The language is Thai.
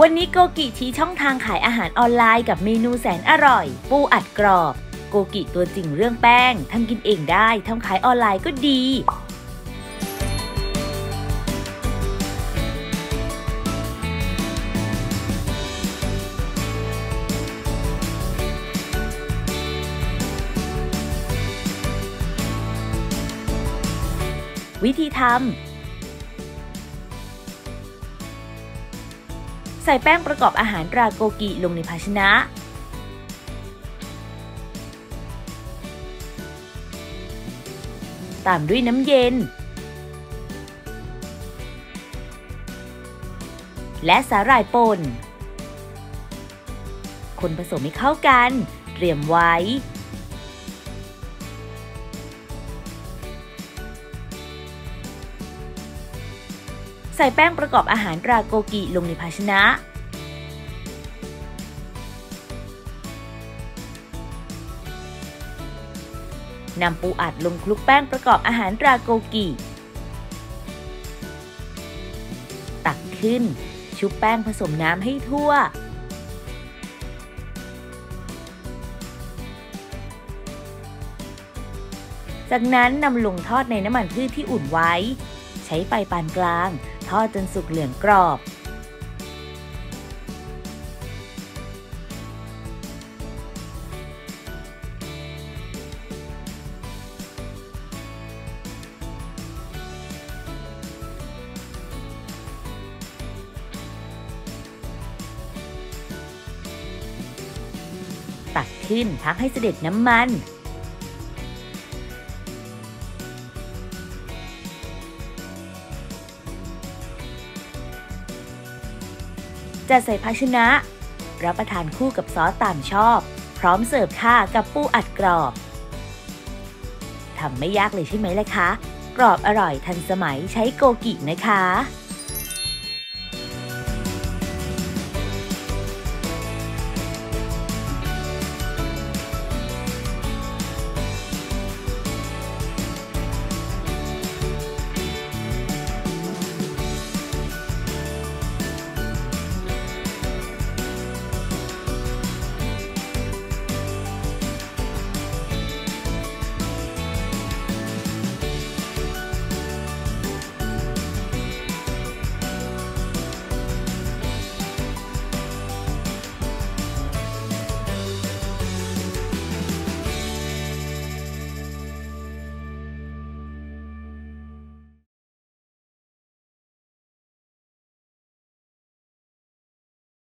วันนี้โกกิชี้ช่องทางขายอาหารออนไลน์กับเมนูแสนอร่อยปูอัดกรอบโกกิตัวจริงเรื่องแป้งทำกินเองได้ทำขายออนไลน์ก็ดีวิธีทำใส่แป้งประกอบอาหารตราโกกิลงในภาชนะตามด้วยน้ำเย็นและสาหร่ายป่นคนผสมให้เข้ากันเตรียมไว้ใส่แป้งประกอบอาหารตราโกกิลงในภาชนะนำปูอัดลงคลุกแป้งประกอบอาหารตราโกกิตักขึ้นชุบแป้งผสมน้ำให้ทั่วจากนั้นนำลงทอดในน้ำมันพืชที่อุ่นไว้ใช้ไฟปานกลางทอดจนสุกเหลืองกรอบตักขึ้นพักให้เสด็จน้ำมันจัดใส่ภาชนะรับประทานคู่กับซอสตามชอบพร้อมเสิร์ฟค่ะกับปูอัดกรอบทำไม่ยากเลยใช่ไหมล่ะคะกรอบอร่อยทันสมัยใช้โกกินะคะ